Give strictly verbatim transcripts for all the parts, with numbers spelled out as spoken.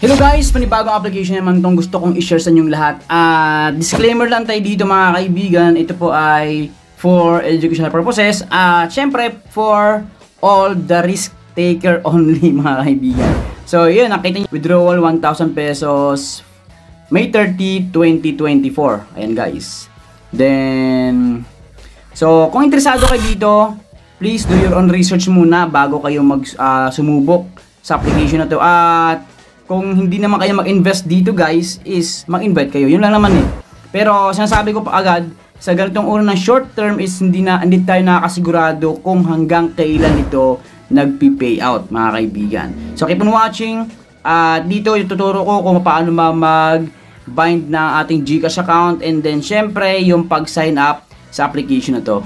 Hello guys, panibagong application naman itong gusto kong i-share sa inyong lahat. At uh, disclaimer lang tayo dito mga kaibigan, ito po ay for educational purposes at uh, syempre for all the risk taker only mga kaibigan. So yun, nakita nyo, withdrawal one thousand pesos May thirtieth, twenty twenty-four. Ayan guys. Then, so kung interesado kayo dito, please do your own research muna bago kayo mag uh, sumubok sa application na to. At kung hindi naman kayo mag-invest dito guys, is mag-invite kayo. Yun lang naman eh. Pero sinasabi ko pa agad, sa ganitong uri ng short term is hindi na hindi tayo nakakasigurado kung hanggang kailan ito nagpi-pay out mga kaibigan. So keep on watching. Uh, dito ituturo ko kung paano mag-bind ng ating GCash account, and then syempre yung pag-sign up sa application na to.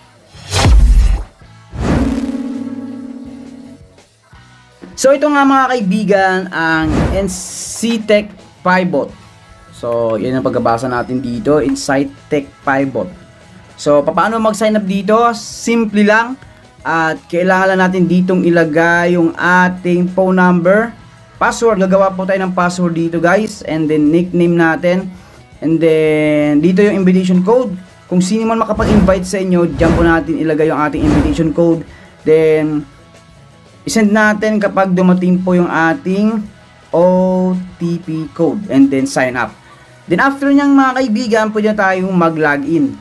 So ito nga mga kaibigan ang Incitec Pivot. So yan ang pagbabasa natin dito, Incitec Pivot. So paano mag-sign up dito? Simple lang, at kailangan lang natin ditong ilagay yung ating phone number, password. Gagawa po tayo ng password dito guys, and then nickname natin, and then dito yung invitation code. Kung sino man makapag-invite sa inyo, diyan po natin ilagay yung ating invitation code. Then isend natin kapag dumating po yung ating O T P code, and then sign up. Then after niyang mga kaibigan, pwede na tayong mag-login.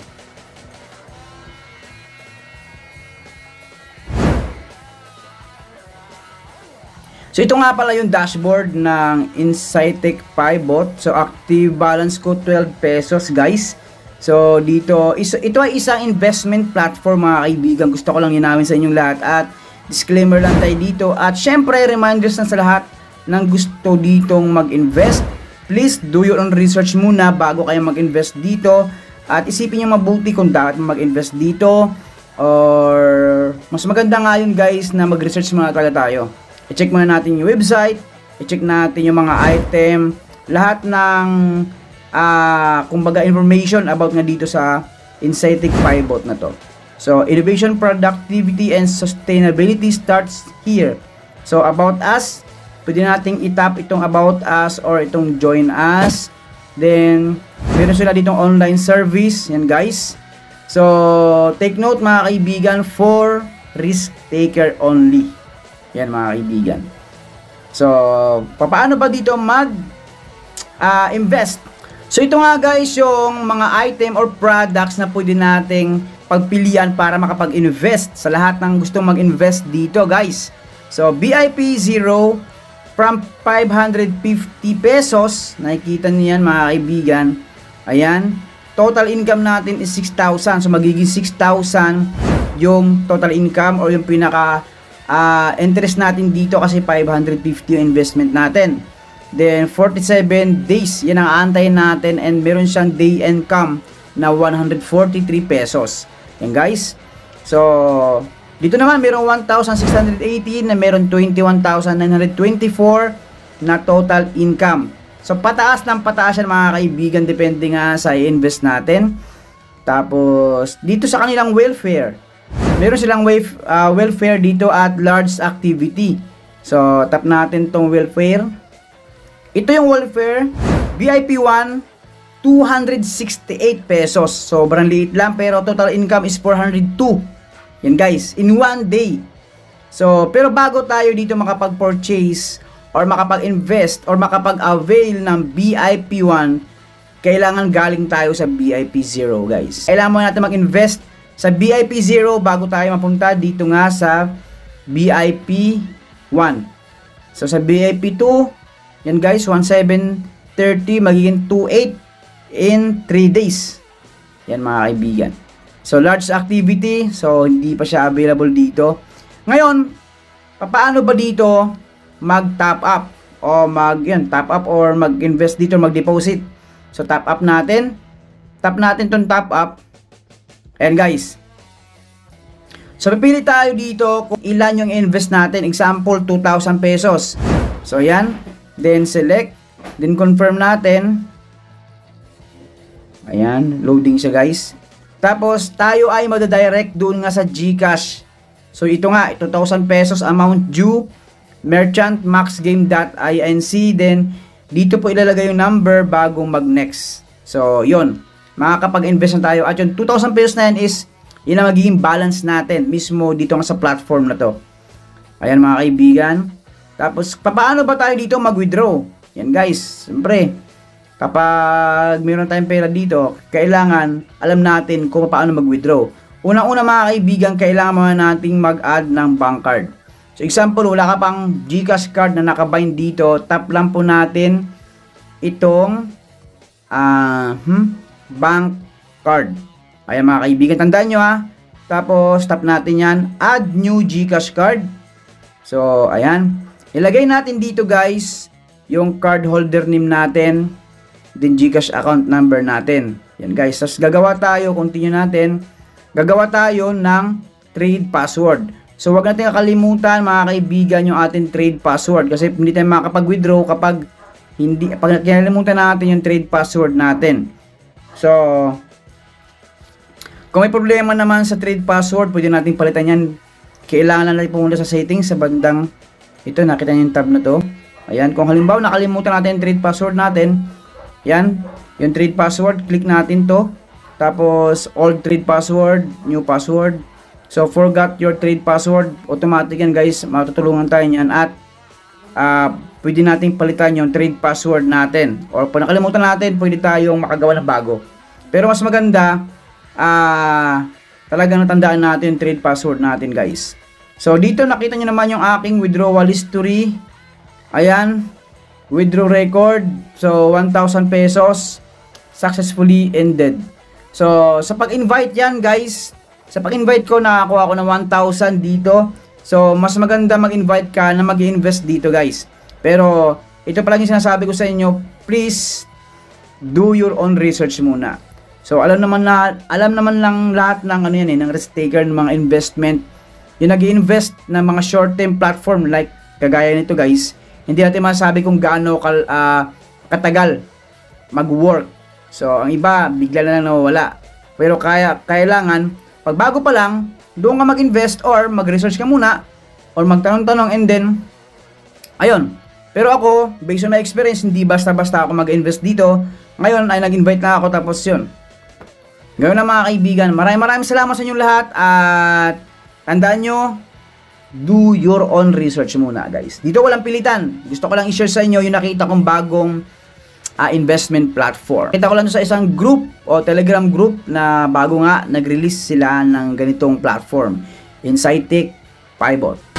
So ito nga pala yung dashboard ng Incitec Pivot. So active balance ko twelve pesos guys. So dito, is, ito ay isang investment platform mga kaibigan. Gusto ko lang linawin sa inyong lahat, at disclaimer lang tayo dito. At syempre, reminders na sa lahat ng gusto ditong mag-invest. Please do your own research muna bago kayo mag-invest dito. At isipin nyo mabuti kung dapat mag-invest dito, or mas maganda nga yun guys na mag-research muna talaga tayo. I-check muna natin yung website, i-check natin yung mga item, lahat ng uh, kumbaga information about nga dito sa Incitec Pivot na to. So, innovation, productivity, and sustainability starts here. So, about us, pwede nating itap itong about us or itong join us. Then, meron sila ditong online service. Yan guys. So, take note mga kaibigan, for risk taker only. Yan mga kaibigan. So, paano ba dito mag uh, invest? So, ito nga guys yung mga item or products na pwede nating pagpilian para makapag-invest sa lahat ng gustong mag-invest dito guys. So V I P zero from five hundred fifty pesos, nakikita niyo yan mga kaibigan. Ayan, total income natin is six thousand. So magiging six thousand yung total income or yung pinaka uh, interest natin dito, kasi five hundred fifty yung investment natin. Then forty-seven days yan ang aantayin natin, and meron siyang day income na one hundred forty-three pesos. Yan guys. So dito naman meron one thousand six hundred eighteen na meron twenty-one thousand nine hundred twenty-four na total income. So pataas ng pataas yan mga kaibigan, depende nga sa i-invest natin. Tapos dito sa kanilang welfare, meron silang wave, uh, welfare dito at large activity. So tap natin tong welfare. Ito yung welfare, V I P one, two hundred sixty-eight pesos. Sobrang liit lang, pero total income is four hundred two. Yan guys, in one day. So, pero bago tayo dito makapag-purchase or makapag-invest or makapag-avail ng V I P one, kailangan galing tayo sa V I P zero guys. Kailangan mo natin mag-invest sa V I P zero bago tayo mapunta dito nga sa V I P one. So, sa V I P two, yan guys, one seven thirty, magiging two eight in three days. Yan mga kaibigan. So large activity, so hindi pa siya available dito. Ngayon, paano ba dito mag top up o mag yan, top up or mag-invest dito, mag-deposit? So top up natin. Tap natin tong top up. Ayan guys. So pipili tayo dito kung ilan yung invest natin. Example, two thousand pesos. So yan, then select, then confirm natin. Ayan, loading siya guys. Tapos tayo ay magda-direct doon nga sa GCash. So ito nga, two thousand pesos amount due. merchant maxgame.inc, then dito po ilalagay yung number bago mag-next. So, yun. Makakapag-invest na tayo. At yung two thousand pesos na yan is, yun ang magiging balance natin mismo dito nga sa platform na to. Ayan mga kaibigan. Tapos, paano ba tayo dito mag-withdraw? Yan guys, siyempre, kapag mayroon tayong pera dito, kailangan alam natin kung paano mag-withdraw. Unang-una mga kaibigan, kailangan muna nating mag-add ng bank card. So example, wala ka pang GCash card na nakabind dito, tap lang po natin itong uh, hmm, bank card. Ayan mga kaibigan, tandaan nyo ha. Tapos tap natin yan, add new GCash card. So ayan, ilagay natin dito guys yung card holder name natin, din GCash account number natin. Yan guys, tapos gagawa tayo, continue natin, gagawa tayo ng trade password. So wag natin kakalimutan mga kaibigan yung ating trade password kasi hindi tayo makakapag-withdraw kapag hindi, pag kinalimutan natin yung trade password natin. So kung may problema naman sa trade password, pwede natin palitan yan. Kailangan lang natin pumunta sa settings sa bandang ito, nakita niyo yung tab na to. Ayan, kung halimbawa nakalimutan natin yung trade password natin, yan, yung trade password, click natin to. Tapos old trade password, new password. So forgot your trade password, automatic yan guys, matutulungan tayo niyan. At uh, pwede nating palitan yung trade password natin. Or kung nakalimutan natin, pwede tayong makagawa ng bago. Pero mas maganda, uh, talagang natandaan natin yung trade password natin guys. So dito nakita nyo naman yung aking withdrawal history. Ayan, withdraw record. So one thousand pesos successfully ended. So sa pag-invite yan guys, sa pag-invite ko nakakuha ako ng one thousand dito. So mas maganda mag-invite ka na mag-invest dito guys. Pero ito pa lang yung sinasabi ko sa inyo, please do your own research muna. So alam naman na alam naman lang lahat ng ano yan eh, ng risk taker, ng mga investment, yung nag-invest ng mga short term platform like kagaya nito guys. Hindi natin masasabi kung gaano kal, uh, katagal mag-work. So ang iba bigla na lang nawawala. Pero kaya kailangan pag bago pa lang, doon ka mag-invest or mag-research ka muna or magtanong-tanong and then ayun. Pero ako, based on my experience, hindi basta-basta ako mag-invest dito. Ngayon ay nag-invite na ako tapos yun. Ngayon na mga kaibigan, maraming maraming salamat sa inyong lahat at tandaan nyo, do your own research muna guys. Dito walang pilitan. Gusto ko lang i-share sa inyo yung nakita kong bagong uh, investment platform. Kita ko lang sa isang group o Telegram group na bago nga nag-release sila ng ganitong platform, Insightic Pivot.